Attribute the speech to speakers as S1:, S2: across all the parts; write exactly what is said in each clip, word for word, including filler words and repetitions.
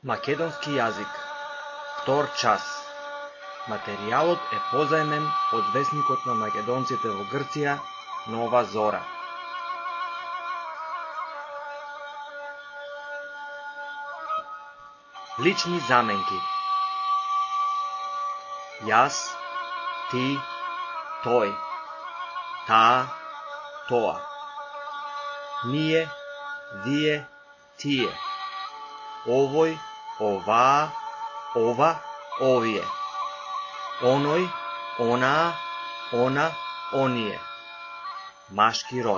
S1: Македонски јазик. Втор час. Материјалот е позајмен од весникот на македонците во Грција, Нова Зора. Лични заменки. Јас, ти, тој, таа, тоа. Ние, вие, тие. Овој, оваа, ова, овие. Оној, онаа, она, оние. Машки род.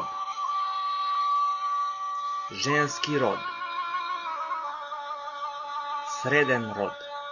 S1: Женски род. Среден род.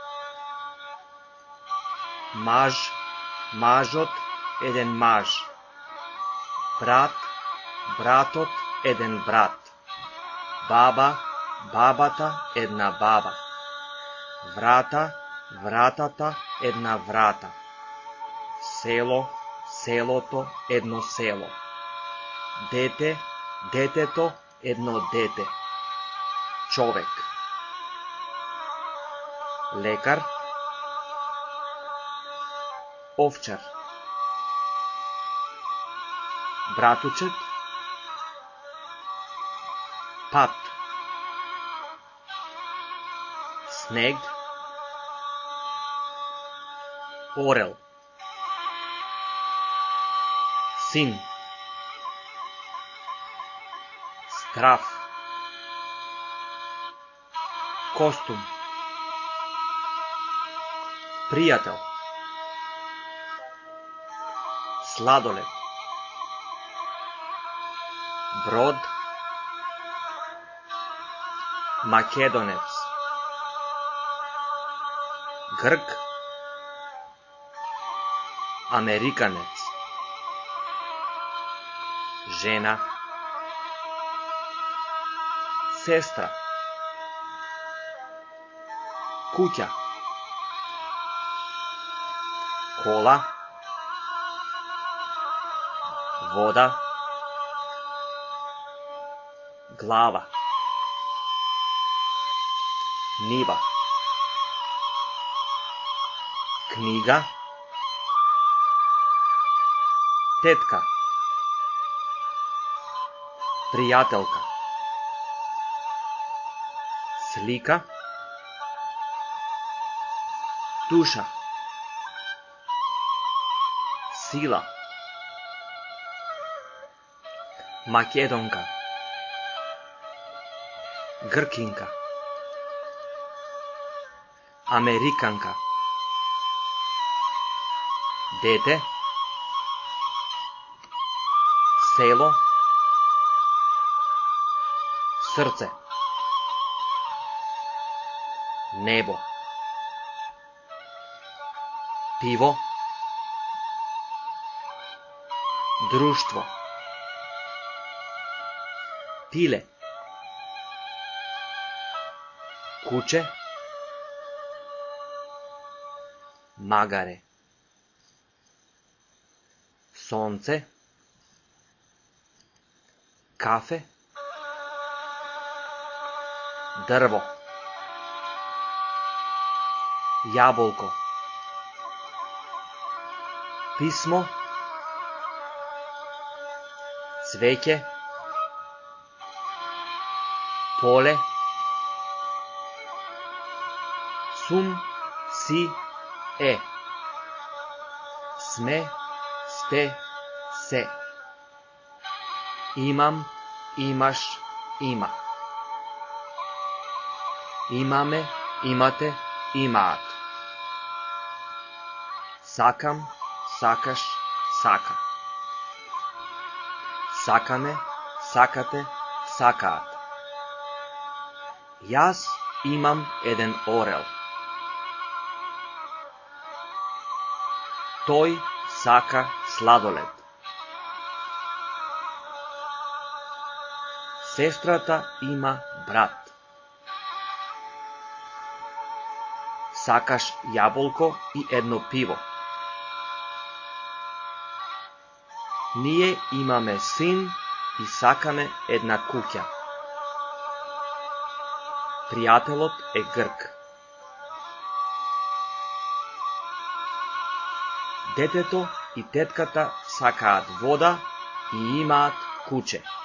S1: Маж, мажот, еден маж. Брат, братот, еден брат. Баба, бабата, една баба. Врата, вратата, една врата. Село, селото, едно село. Дете, детето, едно дете. Човек. Лекар. Овчар. Братучет. Пат. Снег. Орел. Син. Страв. Костум. Пријател. Сладолед. Брод. Македонец. Грк. Американец. Жена. Сестра. Куќа. Кола. Вода. Глава. Нива. Книга. Тетка. Пријателка. Слика. Душа. Сила. Македонка. Гркинка. Американка. Дете. Село. Срце. Небо. Пиво. Друштво. Пиле. Куче. Магаре. Сонце. Кафе. Дрво. Јаболко. Писмо. Цвеќе. Поле. Сум, си, е. Сме, сте, се. Имам, имаш, има. Имаме, имате, имаат. Сакам, сакаш, сака. Сакаме, сакате, сакаат. Јас имам еден орел. Тој сака сладолед. Сестрата има брат. Сакаш јаболко и едно пиво. Ние имаме син и сакаме една куќа. Пријателот е грк. Детето и тетката сакаат вода и имаат куче.